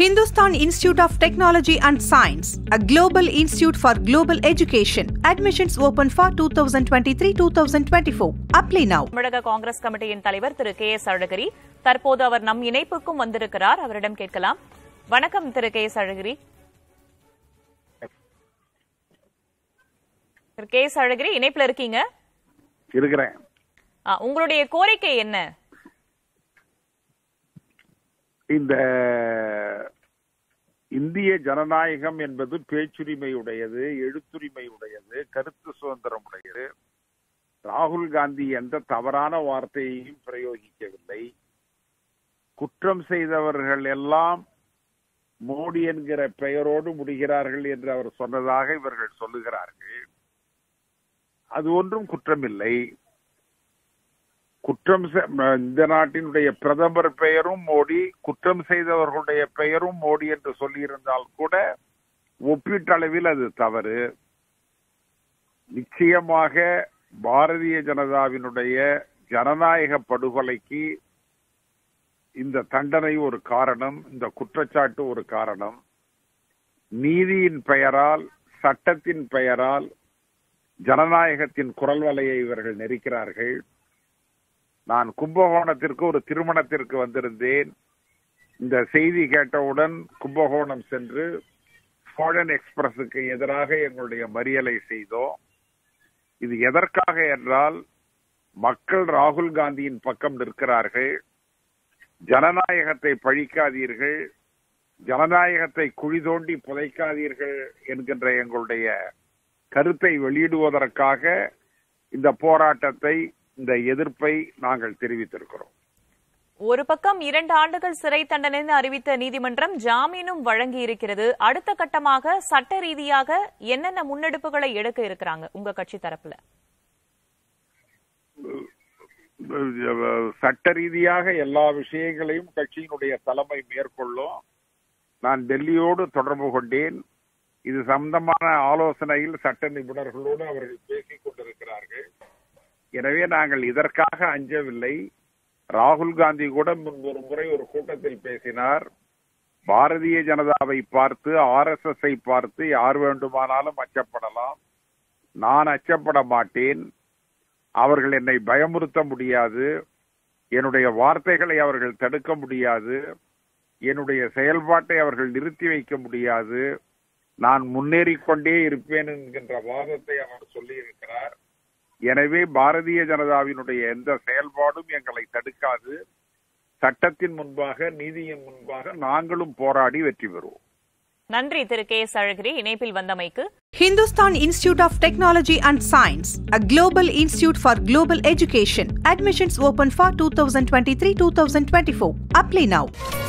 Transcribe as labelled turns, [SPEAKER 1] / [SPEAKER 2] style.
[SPEAKER 1] Hindustan Institute of Technology and Science, a global institute for global education. Admissions open for 2023-2024. Apply now.
[SPEAKER 2] தமிழக காங்கிரஸ் கமிட்டியின் தலைவர் திரு KS. அழகிரி தற்போது அவர் நம் இணைப்புக்கும் வந்திருக்கிறார். அவரிடம் கேட்கலாம். வணக்கம் திரு கே.எஸ். அழகிரி. திரு கே.எஸ். அழகிரி இணைப்புல இருக்கீங்க?
[SPEAKER 3] இருக்கிறேன்.
[SPEAKER 2] உங்களுடைய கோரிக்கை என்ன?
[SPEAKER 3] இந்த இந்திய ஜனநாயகம் என்பது பேச்சுரிமையுடையது, எழுத்துரிமையுடையது, கருத்து சுதந்திரம் உடையது. ராகுல் காந்தி எந்த தவறான வார்த்தையையும் பிரயோகிக்கவில்லை. குற்றம் செய்தவர்கள் எல்லாம் மோடி என்கிற பெயரோடு முடிகிறார்கள் என்று அவர் சொன்னதாக இவர்கள் சொல்லுகிறார்கள். அது ஒன்றும் குற்றமில்லை. இந்த நாட்டினுடைய பிரதமர் பெயரும் மோடி, குற்றம் செய்தவர்களுடைய பெயரும் மோடி என்று சொல்லியிருந்தால் கூட ஒப்பீட்டளவில் அது தவறு. நிச்சயமாக பாரதிய ஜனதாவினுடைய ஜனநாயக படுகொலைக்கு இந்த தண்டனை ஒரு காரணம், இந்த குற்றச்சாட்டு ஒரு காரணம். நீதியின் பெயரால், சட்டத்தின் பெயரால் ஜனநாயகத்தின் குரல் வலையை இவர்கள் நெரிக்கிறார்கள். நான் கும்பகோணத்திற்கு ஒரு திருமணத்திற்கு வந்திருந்தேன். இந்த செய்தி கேட்டவுடன் கும்பகோணம் சென்று ஃபோர்டன் எக்ஸ்பிரஸுக்கு எதிராக எங்களுடைய மறியலை செய்தோம். இது எதற்காக என்றால், மக்கள் ராகுல் காந்தியின் பக்கம் நிற்கிறார்கள். ஜனநாயகத்தை பழிக்காதீர்கள், ஜனநாயகத்தை குழி தோண்டி புதைக்காதீர்கள் என்கின்ற எங்களுடைய கருத்தை வெளியிடுவதற்காக இந்த போராட்டத்தை, இந்த எதிர்ப்பை நாங்கள் தெரிவித்திருக்கிறோம்.
[SPEAKER 2] ஒரு பக்கம் 2 ஆண்டுகள் சிறை தண்டனை அறிவித்த நீதிமன்றம் ஜாமீனும் வழங்கி இருக்கிறது. அடுத்த கட்டமாக சட்ட ரீதியாக என்னென்ன முன்னெடுப்புகளை எடுக்க இருக்கிறாங்க உங்க கட்சி தரப்புல?
[SPEAKER 3] சட்ட ரீதியாக எல்லா விஷயங்களையும் கட்சியினுடைய தலைமை மேற்கொள்ளும். நான் டெல்லியோடு தொடர்பு கொண்டேன். இது சம்பந்தமான ஆலோசனையில் சட்ட நிபுணர்களோடு அவர்கள் பேசிக் கொண்டிருக்கிறார்கள். எனவே நாங்கள் இதற்காக அஞ்சவில்லை. ராகுல் காந்தி கூட முன்பு ஒரு முறை ஒரு கூட்டத்தில் பேசினார். பாரதிய ஜனதாவை பார்த்து, RSS பார்த்து யார் வேண்டுமானாலும் அச்சப்படலாம், நான் அச்சப்பட மாட்டேன். அவர்கள் என்னை பயமுறுத்த முடியாது, என்னுடைய வார்த்தைகளை அவர்கள் தடுக்க முடியாது, என்னுடைய செயல்பாட்டை அவர்கள் நிறுத்தி வைக்க முடியாது, நான் முன்னேறிக்கொண்டே இருப்பேன் என்கின்ற வாதத்தை அவர் சொல்லியிருக்கிறார். எனவே பாரதிய ஜனதாவினுடைய எந்த செயல்பாடும் எங்களை தடுக்காது. சட்டத்தின் முன்பாக, நீதியின் முன்பாக நாங்களும் போராடி வெற்றி பெறுவோம்.
[SPEAKER 2] நன்றி திரு கே.எஸ். அழகிரி இணைப்பில் வந்தமைக்கு.
[SPEAKER 1] Hindustan Institute of Technology and Science, a global institute for global education. Admissions open for 2023-2024. Apply now.